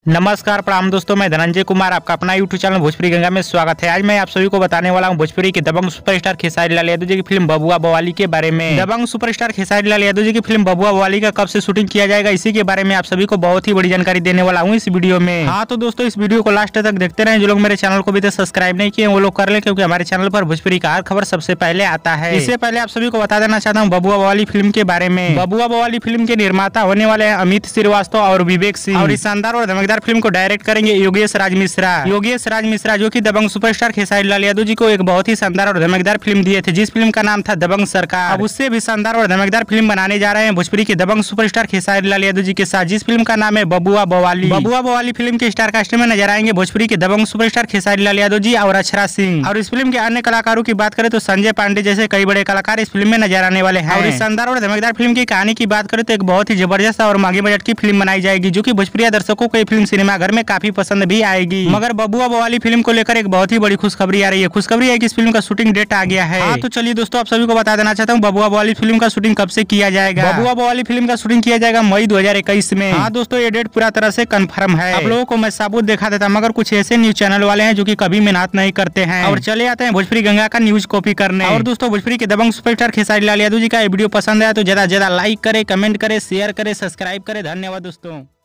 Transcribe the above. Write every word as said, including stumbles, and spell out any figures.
नमस्कार प्रणाम दोस्तों, मैं धनंजय कुमार आपका अपना यूट्यूब चैनल भोजपुरी गंगा में स्वागत है। आज मैं आप सभी को बताने वाला हूं भोजपुरी के दबंग सुपरस्टार खेसारी लाल यादव जी की फिल्म बबुआ बवाली के बारे में। दबंग सुपरस्टार खेसारी लाल यादव जी की फिल्म बबुआ बवाली का कब से शूटिंग किया जाएगा, इसी के बारे में आप सभी को बहुत ही बड़ी जानकारी देने वाला हूँ इस वीडियो में। हाँ तो दोस्तों, इस वीडियो को लास्ट तक देखते रहे। जो लोग मेरे चैनल को भी तो सब्सक्राइब नहीं किए वो लोग कर ले, क्योंकि हमारे चैनल पर भोजपुरी का हर खबर सबसे पहले आता है। इससे पहले आप सभी को बता देना चाहता हूँ बबुआ बवाली फिल्म के बारे में। बबुआ बवाली फिल्म के निर्माता होने वाले हैं अमित श्रीवास्तव और विवेक सिंह, और इस शानदार और धमाकेदार फिल्म को डायरेक्ट करेंगे योगेश राज मिश्रा। योगेश राज मिश्रा जो कि दबंग सुपरस्टार खेसारी लाल यादव जी को एक बहुत ही शानदार और धमाकेदार फिल्म दिए थे, जिस फिल्म का नाम था दबंग सरकार। अब उससे भी शानदार और धमाकेदार फिल्म बनाने जा रहे हैं भोजपुरी के दबंग सुपरस्टार खेसारी लाल यादव जी के साथ, जिस फिल्म का नाम है बबुआ बवाली। बबुआ बवाली फिल्म के स्टार कास्ट में नजर आएंगे भोजपुरी के दबंग सुपरस्टार खेसारी लाल यादव जी और अक्षरा सिंह। और इस फिल्म के अन्य कलाकारों की बात करें तो संजय पांडे जैसे कई बड़े कलाकार इस फिल्म में नजर आने वाले हैं। और इस शानदार और धमाकेदार फिल्म की कहानी की बात करें तो एक बहुत ही जबरदस्त और महंगे बजट की फिल्म बनाई जाएगी, जो की भोजपुरी दर्शकों को ये फिल्म सिनेमाघर में काफी पसंद भी आएगी। मगर बबुआ बवाली फिल्म को लेकर एक बहुत ही बड़ी खुशखबरी आ रही है। खुशखबरी है कि इस फिल्म का शूटिंग डेट आ गया है। हाँ तो चलिए दोस्तों, आप सभी को बता देना चाहता हूँ बबुआ बवाली फिल्म का शूटिंग कब से किया जाएगा। बबुआ बवाली फिल्म का शूटिंग किया जाएगा मई दो हजार इक्कीस में। हाँ दोस्तों, ये डेट पूरा तरह से कंफर्म है। आप लोगों को मैं साबुत दिखा देता, मगर कुछ ऐसे न्यूज चैनल वाले हैं जो कि कभी मेहनत नहीं करते हैं और चले आते हैं भोजपुरी गंगा का न्यूज कॉपी करने। और दोस्तों, भोजपुरी के दबंग सुपरस्टार खेसारी लाल यादव जी का वीडियो पसंद आया तो ज्यादा ज्यादा लाइक करे, कमेंट करे, शेयर करे, सब्सक्राइब करे। धन्यवाद दोस्तों।